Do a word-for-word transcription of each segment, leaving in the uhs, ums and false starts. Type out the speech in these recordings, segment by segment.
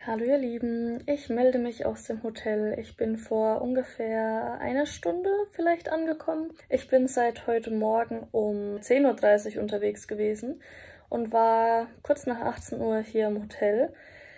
Hallo ihr Lieben, ich melde mich aus dem Hotel. Ich bin vor ungefähr einer Stunde vielleicht angekommen. Ich bin seit heute Morgen um zehn Uhr dreißig unterwegs gewesen und war kurz nach achtzehn Uhr hier im Hotel.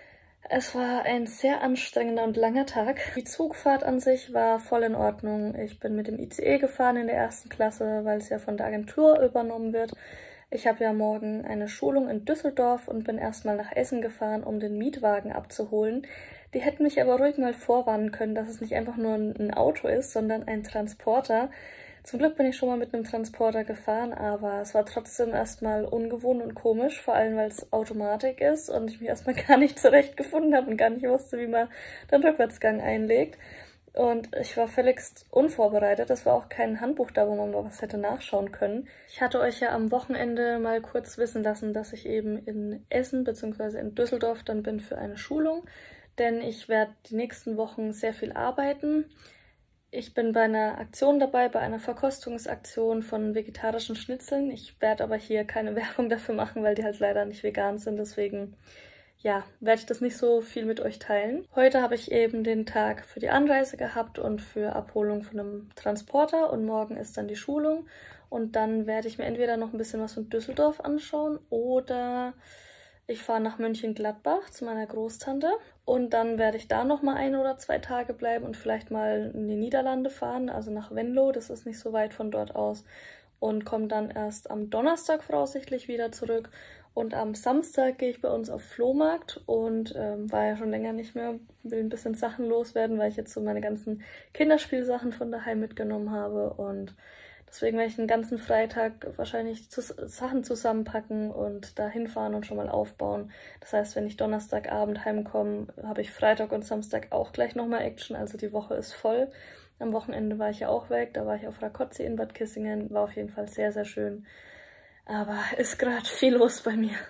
Es war ein sehr anstrengender und langer Tag. Die Zugfahrt an sich war voll in Ordnung. Ich bin mit dem I C E gefahren in der ersten Klasse, weil es ja von der Agentur übernommen wird. Ich habe ja morgen eine Schulung in Düsseldorf und bin erstmal nach Essen gefahren, um den Mietwagen abzuholen. Die hätten mich aber ruhig mal vorwarnen können, dass es nicht einfach nur ein Auto ist, sondern ein Transporter. Zum Glück bin ich schon mal mit einem Transporter gefahren, aber es war trotzdem erstmal ungewohnt und komisch, vor allem weil es Automatik ist und ich mich erstmal gar nicht zurechtgefunden habe und gar nicht wusste, wie man den Rückwärtsgang einlegt. Und ich war völligst unvorbereitet. Es war auch kein Handbuch da, wo man mal was hätte nachschauen können. Ich hatte euch ja am Wochenende mal kurz wissen lassen, dass ich eben in Essen bzw. in Düsseldorf dann bin für eine Schulung. Denn ich werde die nächsten Wochen sehr viel arbeiten. Ich bin bei einer Aktion dabei, bei einer Verkostungsaktion von vegetarischen Schnitzeln. Ich werde aber hier keine Werbung dafür machen, weil die halt leider nicht vegan sind. Deswegen ja, werde ich das nicht so viel mit euch teilen. Heute habe ich eben den Tag für die Anreise gehabt und für Abholung von einem Transporter und morgen ist dann die Schulung und dann werde ich mir entweder noch ein bisschen was von Düsseldorf anschauen oder ich fahre nach Mönchengladbach zu meiner Großtante und dann werde ich da noch mal ein oder zwei Tage bleiben und vielleicht mal in die Niederlande fahren, also nach Venlo, das ist nicht so weit von dort aus und komme dann erst am Donnerstag voraussichtlich wieder zurück. Und am Samstag gehe ich bei uns auf Flohmarkt und ähm, war ja schon länger nicht mehr, will ein bisschen Sachen loswerden, weil ich jetzt so meine ganzen Kinderspielsachen von daheim mitgenommen habe. Und deswegen werde ich den ganzen Freitag wahrscheinlich zu Sachen zusammenpacken und da hinfahren und schon mal aufbauen. Das heißt, wenn ich Donnerstagabend heimkomme, habe ich Freitag und Samstag auch gleich nochmal Action. Also die Woche ist voll. Am Wochenende war ich ja auch weg, da war ich auf Rakoczy in Bad Kissingen. War auf jeden Fall sehr, sehr schön. Aber ist gerade viel los bei mir.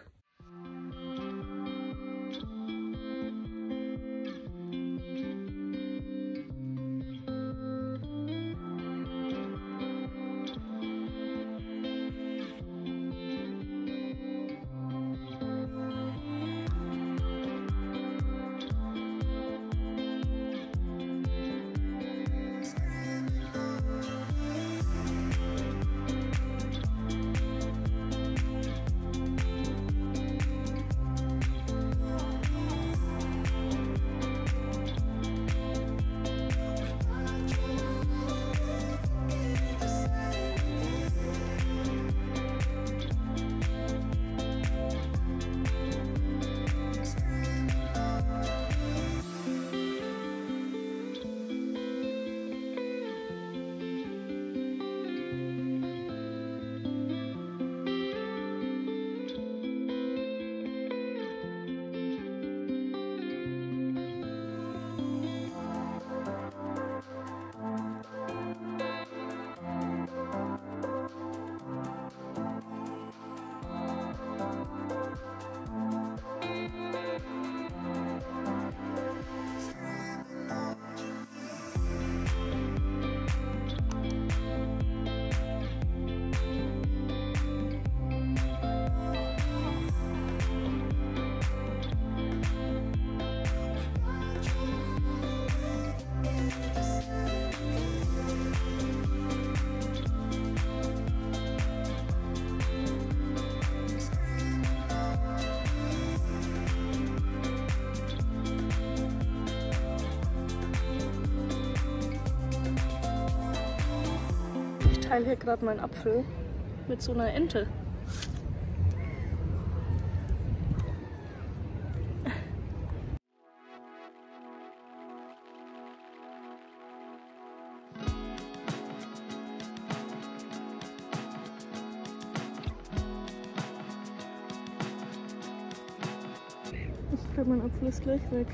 Ich teile hier gerade meinen Apfel mit so einer Ente. Ich glaube, mein Apfel ist gleich weg.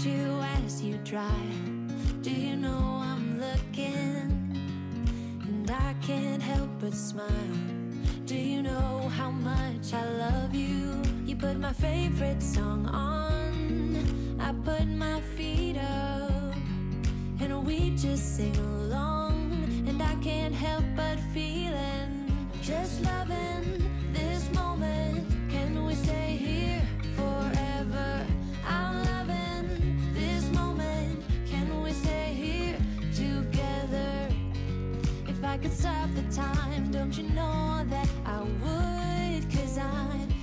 watch you as you drive. Do you know I'm looking? And I can't help but smile. Do you know how much I love you? You put my favorite song on, I put my feet up, and we just sing along. And I can't help but feeling, just loving this moment. Can we stay here forever? I'm loving this moment. Can we stay here together? If I could stop the time, don't you know that I would? 'Cause I'm